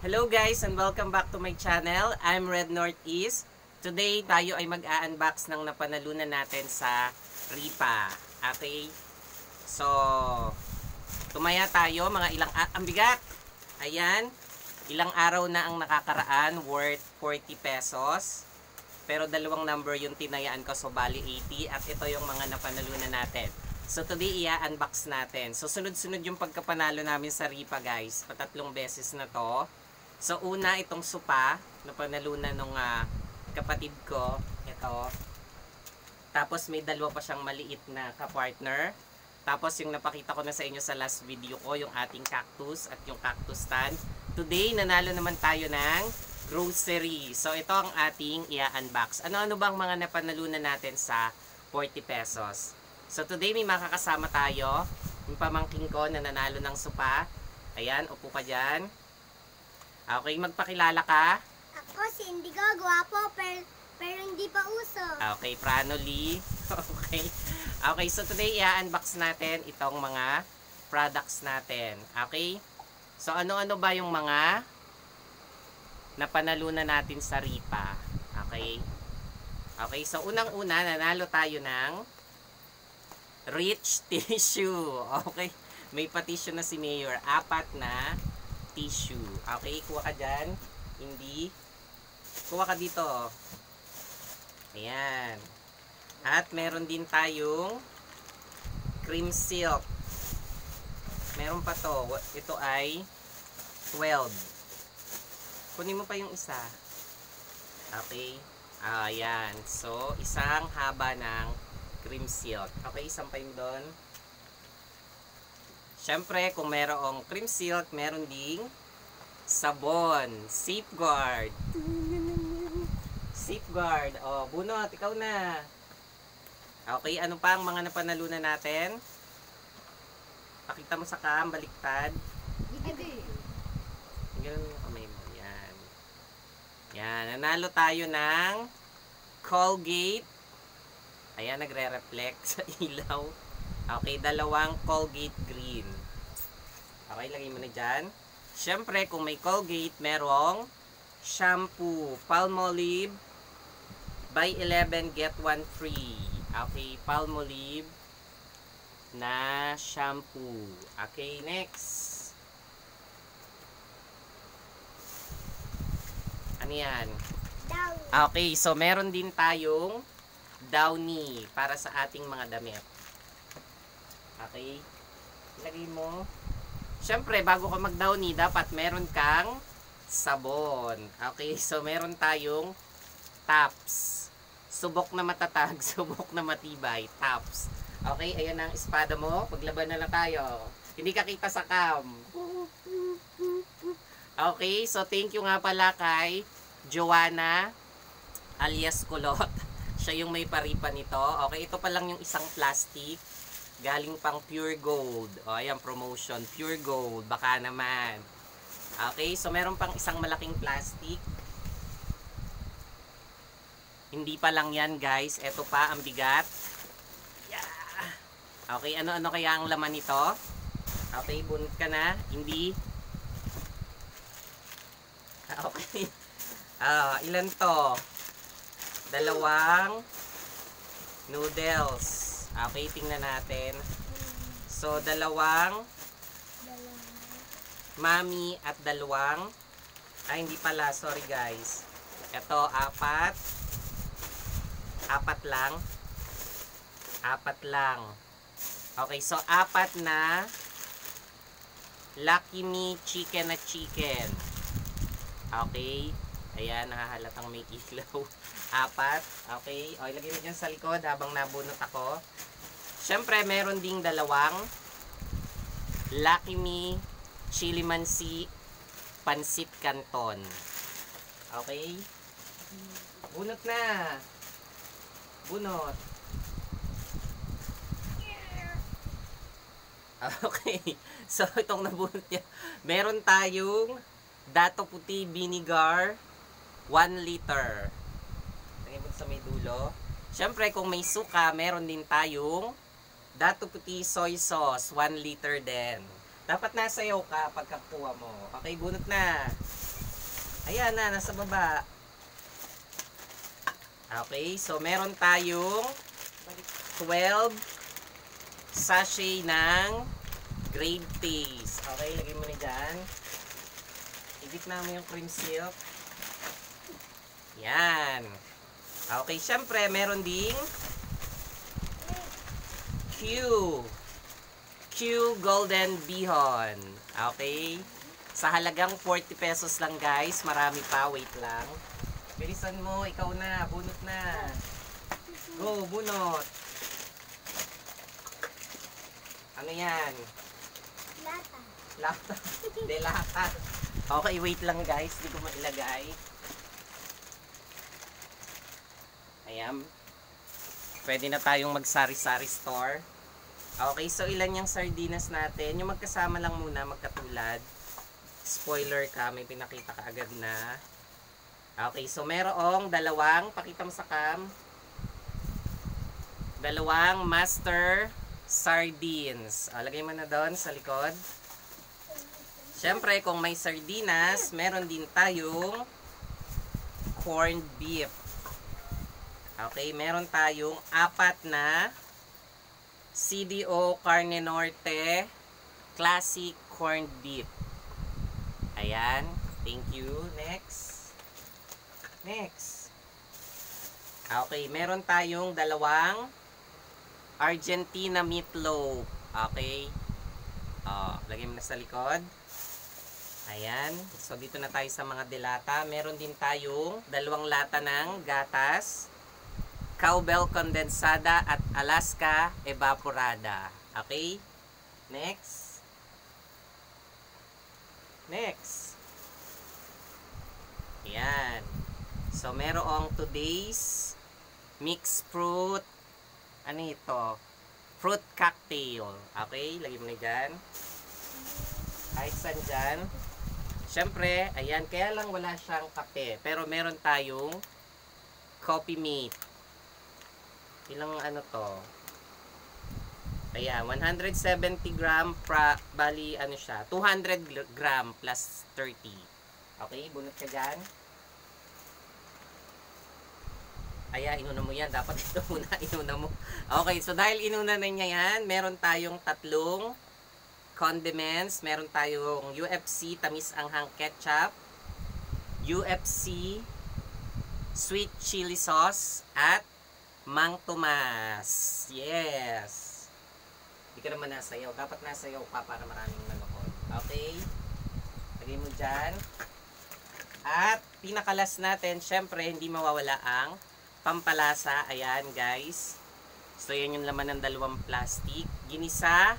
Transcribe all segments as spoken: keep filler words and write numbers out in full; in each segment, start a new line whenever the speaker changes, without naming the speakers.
Hello guys and welcome back to my channel. I'm Red Northeast. Today tayo ay mag-a-unbox ng napanalunan natin sa Ripa. Okay? So, tumaya tayo mga ilang, ah, ang bigat. Ayan, ilang araw na ang nakakaraan, worth forty pesos. Pero dalawang number yung tinayaan ko, so bali eighty. At ito yung mga napanalunan natin. So today i-unbox natin. So sunod-sunod yung pagkapanalo namin sa Ripa guys. Patatlong beses na to. So una itong supa na panalunan ng uh, kapatid ko. Ito. Tapos may dalawa pa siyang maliit na kapartner. Tapos yung napakita ko na sa inyo sa last video ko, yung ating cactus at yung cactus stand. Today nanalo naman tayo ng grocery. So ito ang ating i-unbox. Ano-ano bang mga napanalunan natin sa forty pesos? So today may makakasama tayo. Yung pamangking ko na nanalo ng supa. Ayan, upo ka dyan. Okay, magpakilala ka.
Ako si Indigo, gwapo, pero, pero hindi pa uso.
Okay, Pranoli. Okay. Okay, so today i-unbox natin itong mga products natin. Okay? So ano-ano ba yung mga napanalunan natin sa Ripa? Okay? Okay, so unang-una nanalo tayo ng Rich Tissue. Okay? May pa-tissue na si Mayor. Apat na tissue. Okay, kuha ka dyan. Hindi. Kuha ka dito. Ayan. At meron din tayong cream silk. Meron pa to. Ito ay twelve. Kunin mo pa yung isa. Okay. Ayan. So, isang haba ng cream silk. Okay, sampay mo doon. Siyempre, kung merong cream silk, meron ding sabon. Safeguard. Safeguard. O, bunot, ikaw na. Okay, ano pa ang mga napanalunan natin? Pakita mo sa cam, baliktad. Ganun yung kamay mo. Yan. Yan, nanalo tayo ng Colgate. Ayan, nagre-reflect sa ilaw. Okay, dalawang Colgate Green. Okay, lagay mo na dyan. Siyempre, kung may Colgate, merong shampoo. Palmolive. Buy eleven, get one free. Okay, Palmolive na shampoo. Okay, next. Ano yan?
Down.
Okay, so meron din tayong Downy para sa ating mga damit. Okay? Ilagay mo. Siyempre, bago ka mag-downy, dapat meron kang sabon. Okay? So, meron tayong tops. Subok na matatag, subok na matibay. Tops. Okay? Ayan ang espada mo. Paglaban na lang tayo. Hindi ka kita sa cam. Okay? So, thank you nga pala kay Joanna alias Kulot. Siya yung may paripa nito. Okay? Ito pa lang yung isang plastic. Galing pang Pure Gold. O, ayan, promotion. Pure Gold. Baka naman. Okay, so meron pang isang malaking plastic. Hindi pa lang yan, guys. Ito pa, ang bigat. Yeah. Okay, ano-ano kaya ang laman nito? Okay, bunot ka na. Hindi. Okay. Uh, ilan to? Dalawang noodles. Okay, tingnan natin. So, dalawang mami at dalawang ay, hindi pala. Sorry, guys. Ito, apat. Apat lang. Apat lang. Okay, so, apat na Lucky Me chicken na chicken. Okay. Ayan, nakahalatang may ilaw. Apat. Okay. O, ilagay mo dyan sa likod habang nabunot ako. Siyempre, meron ding dalawang Lucky Me Chili Mansi Pansit Canton. Okay? Bunot na. Bunot. Okay. So, itong nabunot niya. Meron tayong Dato Puti Vinegar one liter. Lagay mo sa may dulo. Siyempre, kung may suka, meron din tayong Dato Puti Soy Sauce one liter din. Dapat nasayaw ka pagkakuha mo. Okay, bunot na. Ayan na, nasa baba. Okay, so meron tayong twelve sachet ng Grape Taste. Okay, lagay mo na dyan. Ibig na mo yung cream silk. Yan. Okay, syempre, meron ding Q. Q Golden Bihon. Okay. Sa halagang forty pesos lang guys. Marami pa. Wait lang. Bilisan mo. Ikaw na. Bunot na. Go, bunot. Ano yan?
Lata.
Lata. Hindi, lata. Okay, wait lang guys. Hindi ko mailagay. Ayan. Pwede na tayong mag-sari-sari store. Okay, so ilan yung sardinas natin? Yung magkasama lang muna, magkatulad. Spoiler ka, may pinakita ka agad na. Okay, so merong dalawang, pakita mo sa cam. Dalawang master sardines. O, lagay mo na doon sa likod. Siyempre, kung may sardinas, meron din tayong corned beef. Okay, meron tayong apat na C D O Carne Norte Classic Corned Beef. Ayan. Thank you. Next. Next. Okay, meron tayong dalawang Argentina meatloaf. Okay. Oh, lagay mo na sa likod. Ayan. So, dito na tayo sa mga delata. Meron din tayong dalawang lata ng gatas, Cowbell Condensada at Alaska Evaporada. Okay? Next. Next. Ayan. So, merong today's mixed fruit. Ano ito? Fruit cocktail. Okay? Lagay mo na dyan. Kahit saan dyan. Siyempre, ayan. Kaya lang wala siyang kape. Pero meron tayong coffee mate. Ilang ano to? Ayan, one hundred seventy gram pra, bali ano siya, two hundred gram plus thirty. Okay, bunot ka dyan. Ayan, inuna mo yan. Dapat ito muna, inuna mo. Okay, so dahil inuna na niya yan, meron tayong tatlong condiments. Meron tayong U F C Tamis Anghang Ketchup, U F C Sweet Chili Sauce, at Mang Tomas. Yes. Hindi ka naman nasayaw. Dapat nasayaw pa para maraming manood. Okay. Lagay mo dyan. At pinakalas natin, syempre, hindi mawawala ang pampalasa. Ayan, guys. So, yan yung laman ng dalawang plastic. Ginisa.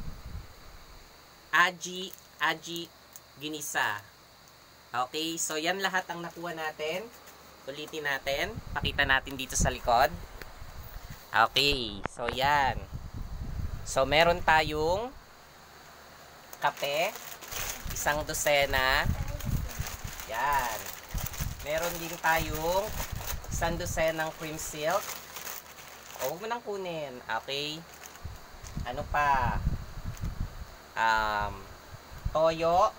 Aji. Aji. Ginisa. Okay. So, yan lahat ang nakuha natin. Ulitin natin. Pakita natin dito sa likod. Okay. So, yan. So, meron tayong kape. Isang dosena. Yan. Meron din tayong isang dosenang cream silk. O, huwag mo nang kunin. Okay. Ano pa? Um, toyo.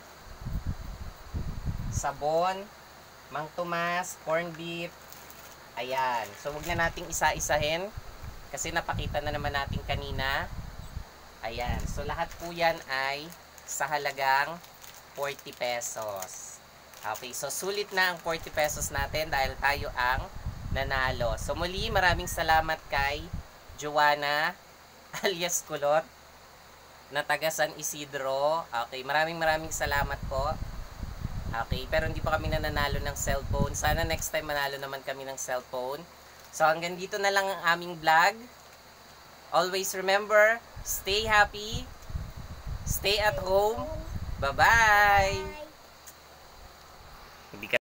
Sabon. Mang Tomas, corned beef. Ayan. So, huwag na nating isa-isahin. Kasi napakita na naman natin kanina. Ayan. So, lahat po yan ay sa halagang forty pesos. Okay. So, sulit na ang forty pesos natin dahil tayo ang nanalo. So, muli, maraming salamat kay Joanna alias Kulot na taga San Isidro. Okay. Maraming maraming salamat po. Okay, pero hindi pa kami nananalo ng cellphone. Sana next time manalo naman kami ng cellphone. So, hanggang dito na lang ang aming vlog. Always remember, stay happy, stay at home. Bye-bye!
Bye.
Hindi ka